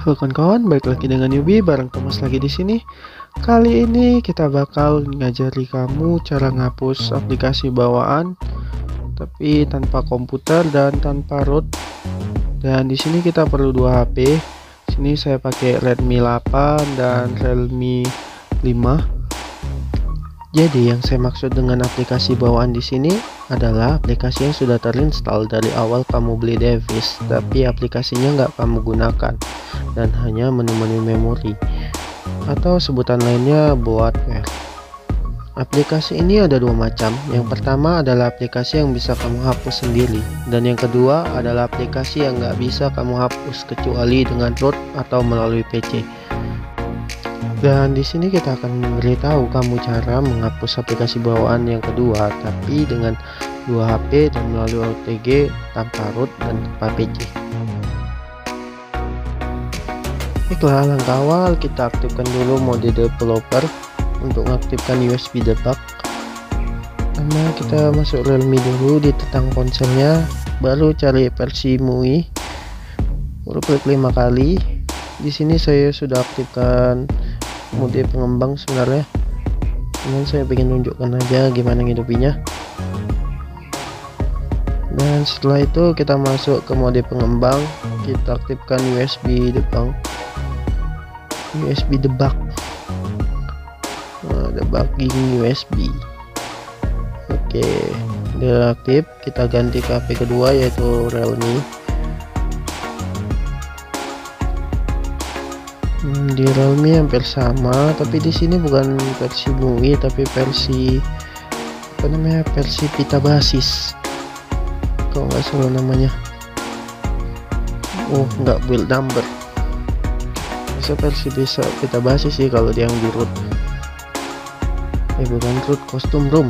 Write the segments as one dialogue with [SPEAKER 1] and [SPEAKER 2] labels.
[SPEAKER 1] Halo kawan-kawan, balik lagi dengan Yubi bareng Thomas lagi di sini. Kali ini kita bakal ngajari kamu cara ngapus aplikasi bawaan tapi tanpa komputer dan tanpa root. Dan di sini kita perlu dua HP. Sini saya pakai Redmi 8 dan Realme 5. Jadi yang saya maksud dengan aplikasi bawaan di sini adalah aplikasi yang sudah terinstall dari awal kamu beli device, tapi aplikasinya nggak kamu gunakan dan hanya menu-menu memori atau sebutan lainnya bloatware. Aplikasi ini ada dua macam. Yang pertama adalah aplikasi yang bisa kamu hapus sendiri, dan yang kedua adalah aplikasi yang nggak bisa kamu hapus kecuali dengan root atau melalui PC. Dan di sini kita akan memberitahu kamu cara menghapus aplikasi bawaan yang kedua, tapi dengan dua HP dan melalui OTG tanpa root dan tanpa PC. Baiklah, langkah awal kita aktifkan dulu mode developer. Untuk mengaktifkan USB debug, karena kita masuk Realme dulu di tentang ponselnya, baru cari versi MUI, baru klik 5 kali. Di sini saya sudah aktifkan mode pengembang sebenarnya, cuman saya ingin tunjukkan aja gimana ngidupinya. Dan setelah itu kita masuk ke mode pengembang, kita aktifkan USB debug, debugging USB. Oke, udah aktif. Kita ganti ke HP kedua yaitu Realme. Di Realme hampir sama, tapi di sini bukan versi MUI tapi versi versi pita basis kalau nggak salah namanya. Nggak build number, versi bisa pita basis sih kalau yang di root. Bukan root, custom ROM.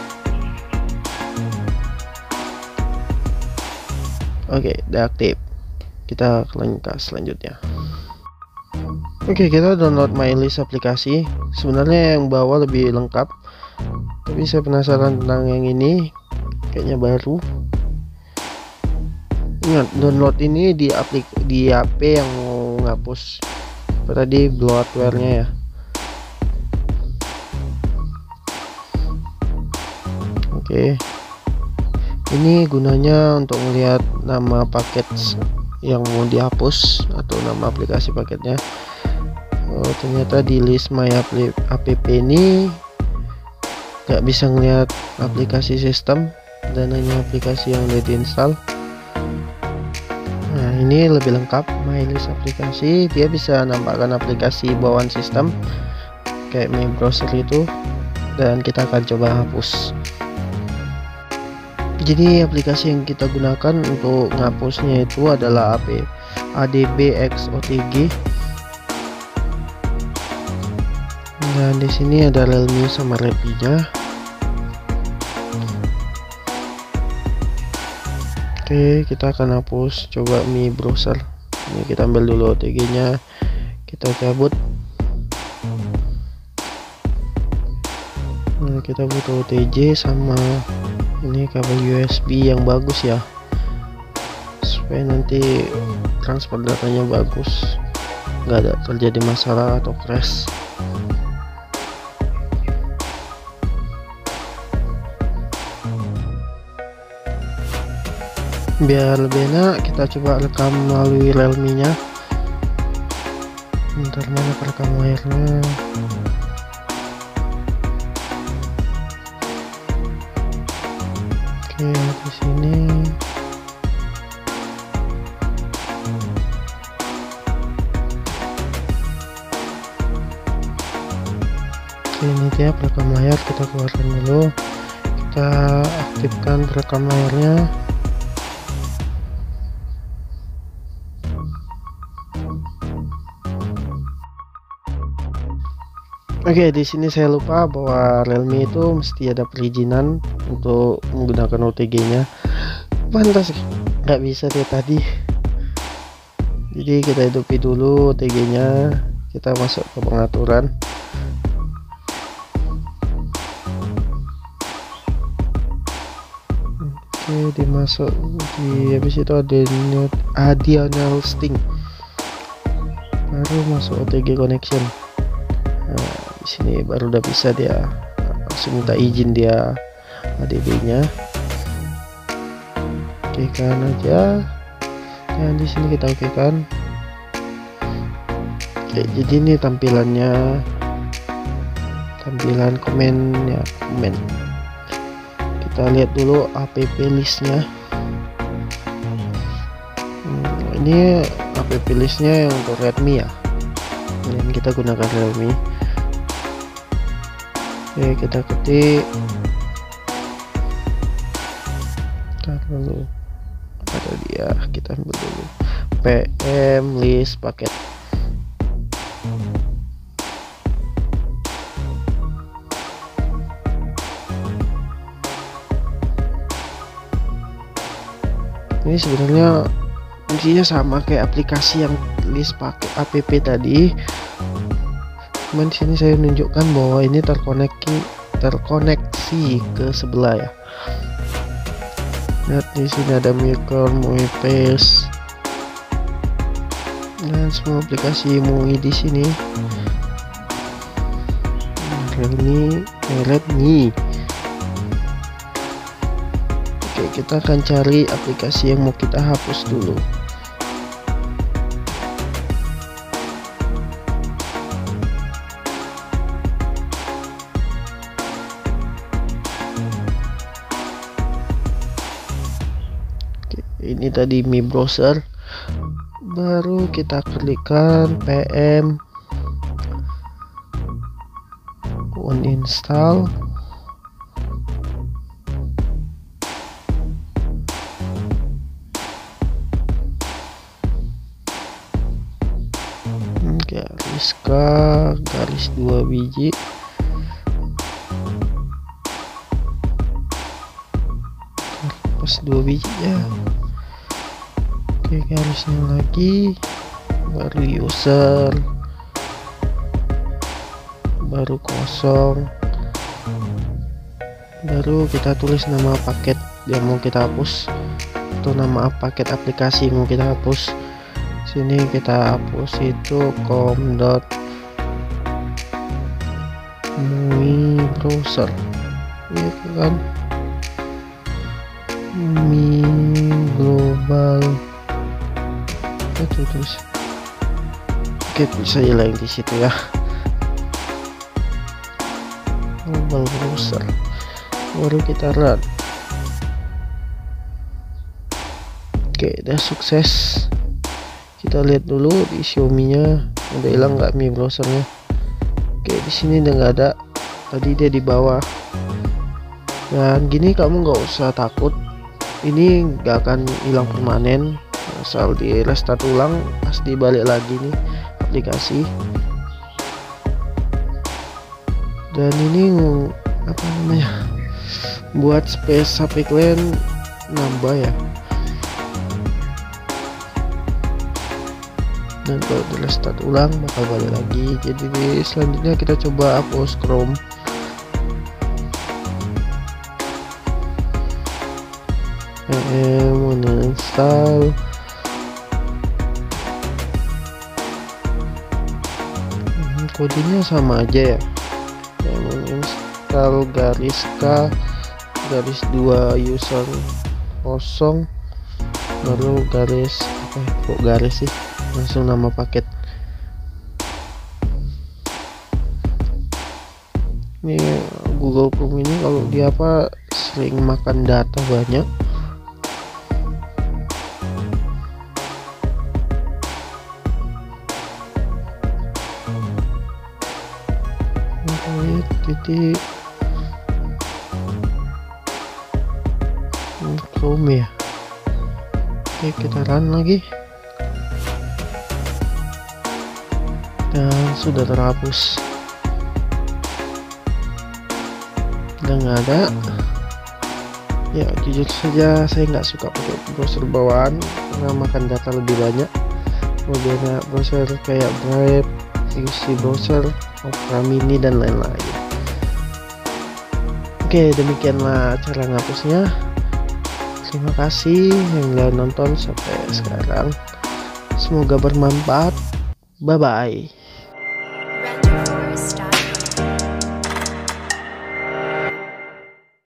[SPEAKER 1] Oke, udah aktif. Kita lanjut selanjutnya. Oke, kita download MyList aplikasi. Sebenarnya yang bawah lebih lengkap, tapi saya penasaran tentang yang ini, kayaknya baru. Ingat, download ini di HP yang mau ngapus tadi bloatware-nya ya. Oke, ini gunanya untuk melihat nama paket yang mau dihapus atau nama aplikasi paketnya. Ternyata di list my app ini nggak bisa ngelihat aplikasi sistem dan hanya aplikasi yang udah diinstal. Nah, ini lebih lengkap. My list aplikasi, dia bisa nampakkan aplikasi bawaan sistem kayak My Browser itu, dan kita akan coba hapus. Jadi aplikasi yang kita gunakan untuk ngapusnya itu adalah ADBX OTG. Dan di sini ada Realme sama Redmi-nya. Oke, kita akan hapus. Coba Mi Browser. Ini kita ambil dulu OTG-nya, kita cabut. Nah, kita butuh OTG sama ini kabel USB yang bagus ya, supaya nanti transfer datanya bagus, nggak ada terjadi masalah atau crash. Biar lebih enak, kita coba rekam melalui Realme-nya. Bentar, mana perekam layarnya? Oke, di sini. Oke, ini dia perekam layar. Kita keluarkan dulu. Kita aktifkan perekam layarnya. Oke, di sini saya lupa bahwa Realme itu mesti ada perizinan untuk menggunakan OTG-nya. Pantas nggak bisa deh tadi. Jadi kita hidupi dulu OTG-nya, kita masuk ke pengaturan. Oke, dimasuk di habis itu ada additional sting. baru masuk OTG connection. Nah, di sini baru udah bisa dia langsung minta izin dia ADB-nya. Oke kan aja. Dan di sini kita oke kan. Oke, jadi ini tampilannya, tampilan komen ya, komen. Kita lihat dulu app listnya. Ini app listnya yang untuk Redmi ya, dan kita gunakan Redmi. Oke, kita ketik, lalu ada dia, kita ambil dulu PM list paket. Ini sebenarnya fungsinya sama kayak aplikasi yang list pakai app tadi, cuman sini saya menunjukkan bahwa ini terkoneksi ke sebelah ya. Lihat di sini ada Mirror, MUI Paste, dan semua aplikasi MUI di sini. Redmi. Oke, kita akan cari aplikasi yang mau kita hapus dulu. Oke, ini tadi Mi Browser. Baru kita klikkan PM uninstall. garis 2 biji. Pas 2 biji ya. Oke, garisnya lagi, baru user, baru kosong, baru kita tulis nama paket yang mau kita hapus atau nama paket aplikasi yang mau kita hapus. Sini kita hapus itu com.MUI browser, ya kan, Mi global itu terus. Oke, bisa hilang di situ ya, global browser, baru kita run. Oke, udah sukses. Kita lihat dulu di Xiaomi-nya udah hilang nggak Mi browsernya. Oke, di sini udah nggak ada. Tadi dia di bawah. Dan gini kamu nggak usah takut. Ini nggak akan hilang permanen. Asal di restart ulang, pasti balik lagi nih aplikasi. Dan ini apa namanya? Buat space HP kalian nambah ya. Dan kalau di restart ulang bakal balik lagi. Jadi selanjutnya kita coba hapus Chrome. Uninstall. Kodenya sama aja ya. Uninstall garis K garis 2 user kosong, baru garis kok garis sih, langsung nama paket. Ini Google Chrome ini kalau dia apa sering makan data banyak. Titik Chrome ya. Oke, kita run lagi. Dan sudah terhapus, udah nggak ada ya. Jujur saja saya nggak suka pakai browser bawaan karena makan data lebih banyak. Kemudian browser kayak Brave, UC browser, Opera Mini dan lain-lain. Oke, demikianlah cara ngapusnya. Terima kasih yang udah nonton sampai sekarang, semoga bermanfaat. Bye bye.